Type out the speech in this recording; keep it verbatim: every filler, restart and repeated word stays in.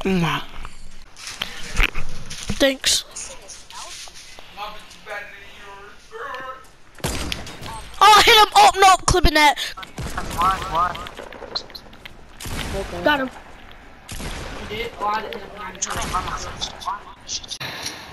Mm. Thanks. Oh, I hit him! Oh, no, clipping that. Okay. Got him. You did? Oh, I didn't.